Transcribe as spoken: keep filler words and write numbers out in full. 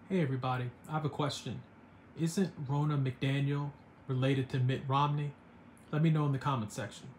Hey everybody, I have a question. Isn't Ronna McDaniel related to Mitt Romney? Let me know in the comment section.